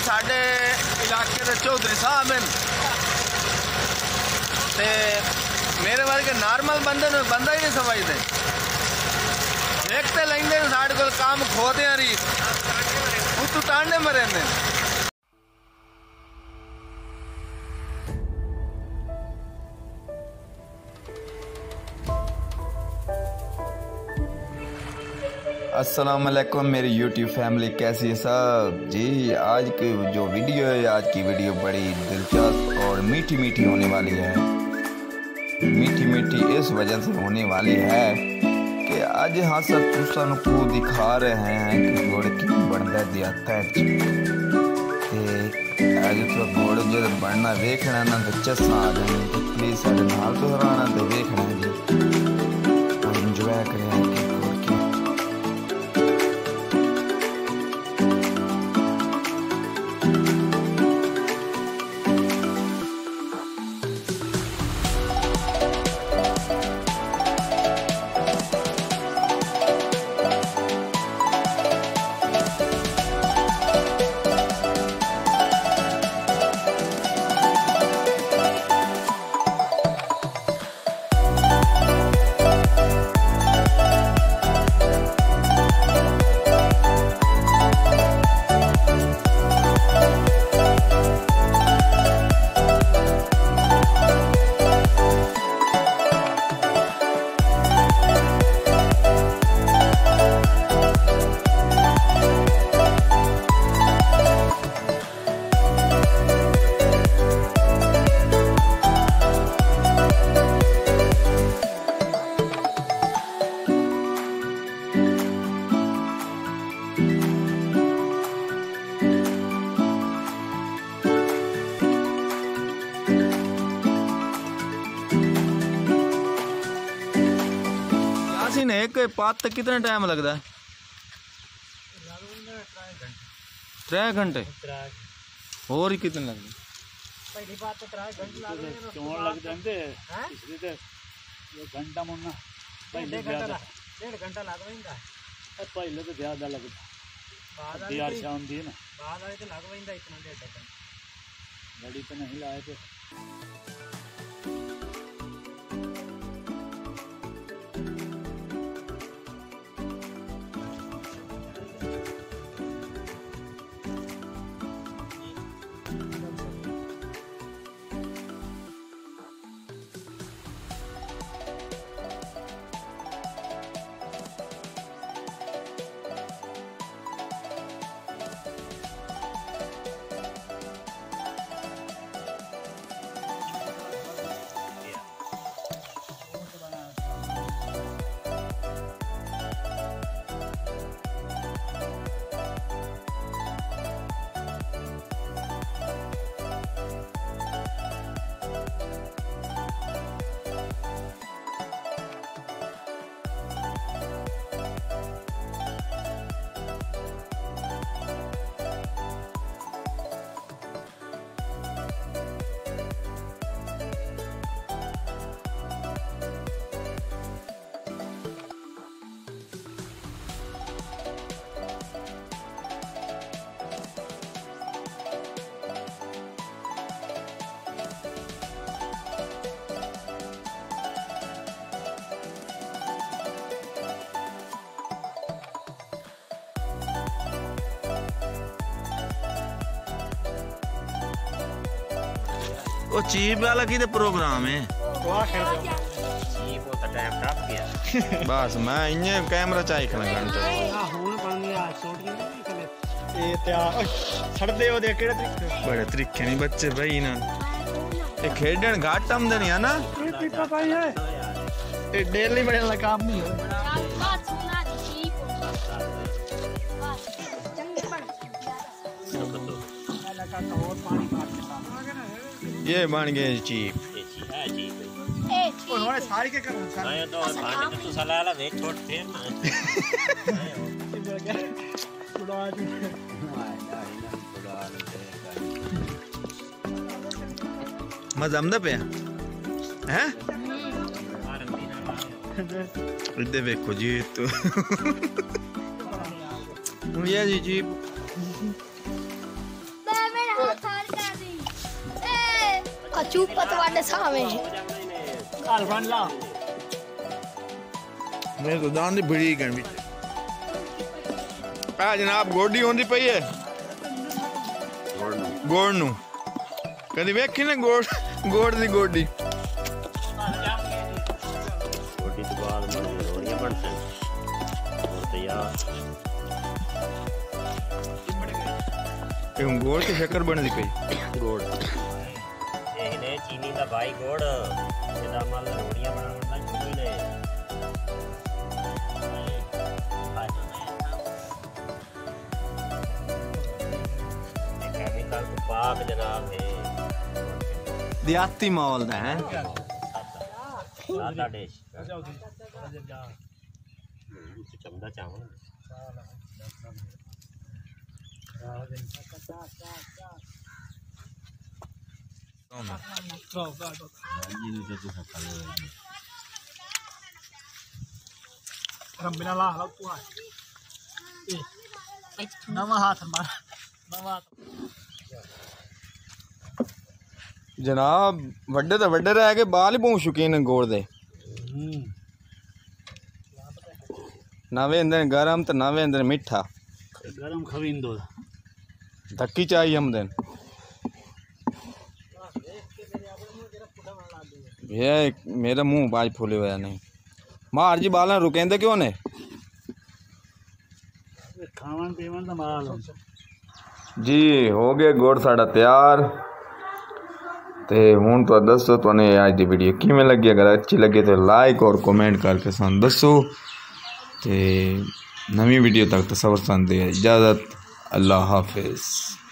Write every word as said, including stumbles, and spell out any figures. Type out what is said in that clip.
साढ़े इलाके के चौधरी साहब हैं ते मेरे वर्गे नॉर्मल बंदे ने बंदा ही नहीं समझते। देखते लेंगे साढ़े को काम खोदे रही तू टांडे में रहने। अस्सलाम वालेकुम मेरी यूट्यूब फैमिली, कैसी है सब जी। आज की जो वीडियो है, आज की वीडियो बड़ी दिलचस्प और मीठी मीठी होने वाली है। मीठी मीठी इस वजह से होने वाली है कि आज हाँ सब तुसन को दिखा रहे हैं कि गुड़ की बनता दिया तैच आज तो गुड़ जो बनना वेखना ना तो चस्सा आ जाए तो प्लीज साढ़े नाल तो हराना तो वेखना जी और इंजॉय करें कि गुड़ की। एक पात तक कितना टाइम लगता है? त्रै घंटे और ही कितने लगते? पहली बात तो त्रै घंटे लग चोण लग जाते हैं इसलिए तो ये घंटा मुन्ना पहले ज्यादा डेढ़ घंटा लग वैंदा है। पहले तो ज्यादा लगता बाद यार शाम दी ना बाद वाले तो लग वैंदा इतना डेढ़ घंटा गाड़ी तो नहीं लाए थे। वो चीप वाला की प्रोग्राम है बस मैं इन्हें कैमरा चाहना घंटे बड़े तरीके नहीं बच्चे भाई ना खेडन घाट आमदे नहीं है ना डेली बड़े वाला काम नहीं है। ये बन गए चीप उन्होंने सारी के कर मैं तो खाने तो सलाह ला वे छोड़ थे मजा आमदा पे हैं इधर देखो जी तो ये जी जी चूपत वाले सावे काल बन ला मेरे तो दान दी बड़ी गण विच आ जनाब गोडी होंदी पई है गोड़ नू कदी वेखी ना गोड़ गोड़ दी गोडी रोटी तो बाद में रोड़ियां बनते हैं और तैयार ये गोड़ की शक्कर बनदी पई गोड़ ये ने चीनी दा भाई गोड़ ਇਹਦਾ ਮਲ ਰੋੜੀਆਂ ਬਣਾਉਣ ਦਾ ਸ਼ੁਰੂ ਨੇ ਇਹ ਕੈਮੀਕਲ ਤੋਂ ਪਾਕ ਜਨਾਬ ਹੈ ਦਿਆਤੀ ਮਾਲ ਦਾ ਹੈ ਸਾਦਾ ਡਿਸ਼ ਚਮਦਾ ਚਾਵਲ रंबिना ला ला तू आ ए नवा हाथ मार नवा जनाब वड्डे तो वड्डे रह गए बाल ही पहुंच चुके हैं गोड़ दे नवे अंदर गरम तो नवे अंदर मिठा गरम खविंदो धक्की चाहिए हम दिन ये मेरा मुंह बाज फूले हुआ नहीं मार जी बाल रुकेंदे क्यों ने खावन पीवन दा माल जी हो गए गुड़ साड़ा तैयार ते हूँ तो दसो तुने आज की वीडियो किमें लगी अगर अच्छी लगे तो लाइक और कमेंट करके सन दसो ते नवी वीडियो तक तो सबर सन दे इजाज़त अल्लाह हाफिज़।